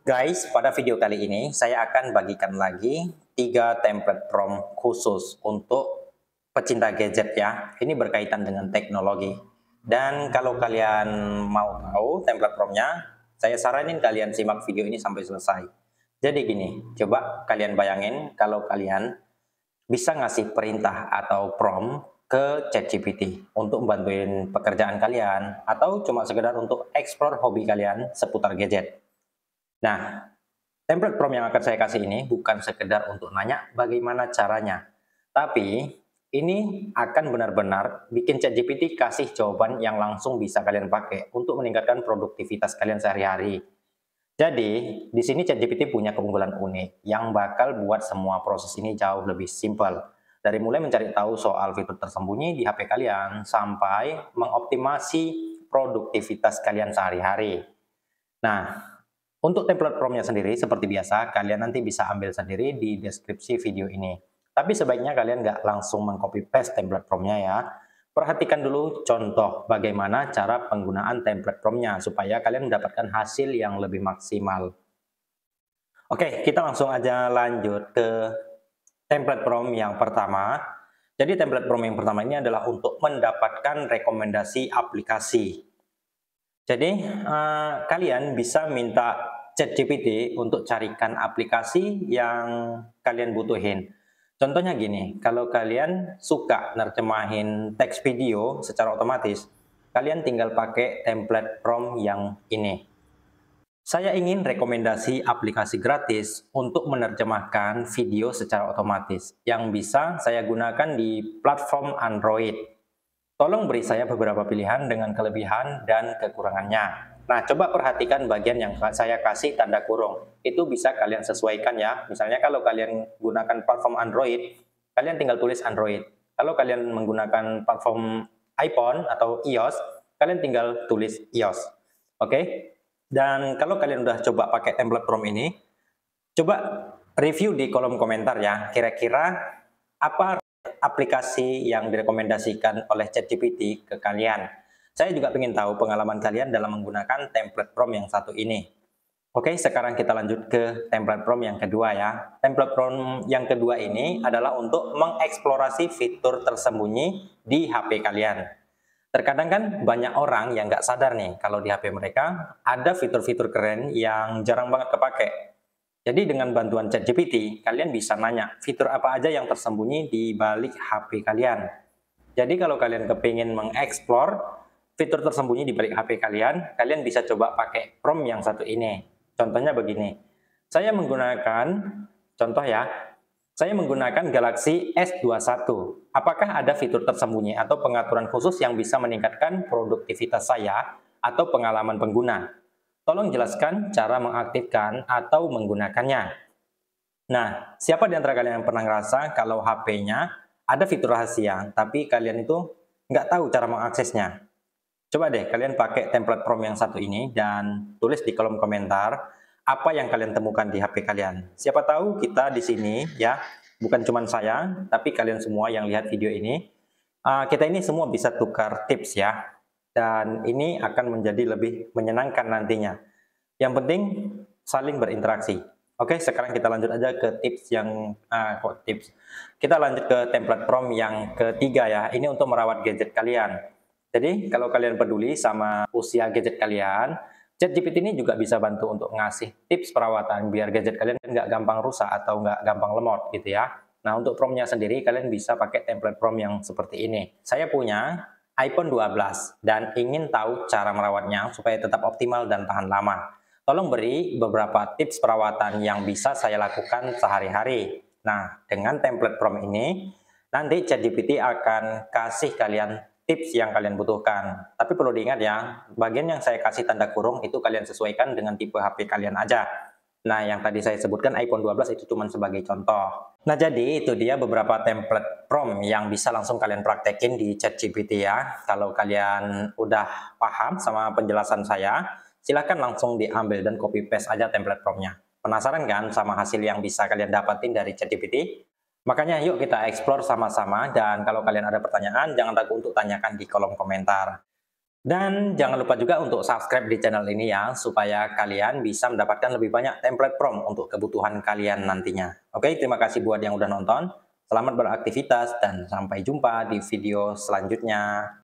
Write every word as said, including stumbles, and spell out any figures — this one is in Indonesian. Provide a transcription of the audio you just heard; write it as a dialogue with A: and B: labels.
A: Guys, pada video kali ini saya akan bagikan lagi tiga template prompt khusus untuk pecinta gadget ya. Ini berkaitan dengan teknologi. Dan kalau kalian mau tahu template promptnya, saya saranin kalian simak video ini sampai selesai. Jadi gini, coba kalian bayangin kalau kalian bisa ngasih perintah atau prompt ke ChatGPT untuk bantuin pekerjaan kalian atau cuma sekedar untuk explore hobi kalian seputar gadget. Nah, template prompt yang akan saya kasih ini bukan sekedar untuk nanya bagaimana caranya, tapi ini akan benar-benar bikin ChatGPT kasih jawaban yang langsung bisa kalian pakai untuk meningkatkan produktivitas kalian sehari-hari. Jadi, di sini ChatGPT punya keunggulan unik yang bakal buat semua proses ini jauh lebih simpel. Dari mulai mencari tahu soal fitur tersembunyi di H P kalian sampai mengoptimasi produktivitas kalian sehari-hari. Nah, untuk template prompt-nya sendiri, seperti biasa, kalian nanti bisa ambil sendiri di deskripsi video ini. Tapi sebaiknya kalian nggak langsung meng-copy paste template prompt-nya ya. Perhatikan dulu contoh bagaimana cara penggunaan template prompt-nya supaya kalian mendapatkan hasil yang lebih maksimal. Oke, kita langsung aja lanjut ke template prompt yang pertama. Jadi template prompt yang pertama ini adalah untuk mendapatkan rekomendasi aplikasi. Jadi uh, kalian bisa minta ChatGPT untuk carikan aplikasi yang kalian butuhin. Contohnya gini, kalau kalian suka nerjemahin teks video secara otomatis, kalian tinggal pakai template prompt yang ini. Saya ingin rekomendasi aplikasi gratis untuk menerjemahkan video secara otomatis yang bisa saya gunakan di platform Android. Tolong beri saya beberapa pilihan dengan kelebihan dan kekurangannya. Nah, coba perhatikan bagian yang saya kasih tanda kurung. Itu bisa kalian sesuaikan ya. Misalnya kalau kalian gunakan platform Android, kalian tinggal tulis Android. Kalau kalian menggunakan platform iPhone atau iOS, kalian tinggal tulis iOS. Oke? Dan kalau kalian udah coba pakai template prompt ini, coba review di kolom komentar ya. Kira-kira apa aplikasi yang direkomendasikan oleh ChatGPT ke kalian? Saya juga ingin tahu pengalaman kalian dalam menggunakan template prompt yang satu ini. Oke, sekarang kita lanjut ke template prompt yang kedua ya. Template prompt yang kedua ini adalah untuk mengeksplorasi fitur tersembunyi di H P kalian. Terkadang kan banyak orang yang nggak sadar nih kalau di H P mereka ada fitur-fitur keren yang jarang banget kepake. Jadi dengan bantuan ChatGPT, kalian bisa nanya fitur apa aja yang tersembunyi di balik H P kalian. Jadi kalau kalian kepingin mengeksplor fitur tersembunyi di balik H P kalian, kalian bisa coba pakai prompt yang satu ini. Contohnya begini, saya menggunakan, contoh ya, saya menggunakan Galaxy S dua puluh satu. Apakah ada fitur tersembunyi atau pengaturan khusus yang bisa meningkatkan produktivitas saya atau pengalaman pengguna? Tolong jelaskan cara mengaktifkan atau menggunakannya. Nah, siapa di antara kalian yang pernah ngerasa kalau H P-nya ada fitur rahasia, tapi kalian itu nggak tahu cara mengaksesnya? Coba deh kalian pakai template prompt yang satu ini dan tulis di kolom komentar apa yang kalian temukan di H P kalian. Siapa tahu kita di sini ya, bukan cuma saya, tapi kalian semua yang lihat video ini, uh, kita ini semua bisa tukar tips ya. Dan ini akan menjadi lebih menyenangkan nantinya. Yang penting saling berinteraksi. Oke, sekarang kita lanjut aja ke tips yang uh, kok tips. Kita lanjut ke template prompt yang ketiga ya. Ini untuk merawat gadget kalian. Jadi kalau kalian peduli sama usia gadget kalian, ChatGPT ini juga bisa bantu untuk ngasih tips perawatan biar gadget kalian nggak gampang rusak atau nggak gampang lemot gitu ya. Nah untuk prompt-nya sendiri kalian bisa pakai template prompt yang seperti ini. Saya punya iPhone dua belas dan ingin tahu cara merawatnya supaya tetap optimal dan tahan lama. Tolong beri beberapa tips perawatan yang bisa saya lakukan sehari-hari. Nah dengan template prompt ini, nanti ChatGPT akan kasih kalian tips yang kalian butuhkan. Tapi perlu diingat ya, bagian yang saya kasih tanda kurung itu kalian sesuaikan dengan tipe H P kalian aja. Nah, yang tadi saya sebutkan iPhone dua belas itu cuma sebagai contoh. Nah, jadi itu dia beberapa template prompt yang bisa langsung kalian praktekin di ChatGPT ya. Kalau kalian udah paham sama penjelasan saya, silahkan langsung diambil dan copy paste aja template prompt-nya. Penasaran kan sama hasil yang bisa kalian dapatin dari ChatGPT? Makanya yuk kita explore sama-sama, dan kalau kalian ada pertanyaan jangan ragu untuk tanyakan di kolom komentar. Dan jangan lupa juga untuk subscribe di channel ini ya, supaya kalian bisa mendapatkan lebih banyak template prompt untuk kebutuhan kalian nantinya. Oke, terima kasih buat yang udah nonton. Selamat beraktivitas dan sampai jumpa di video selanjutnya.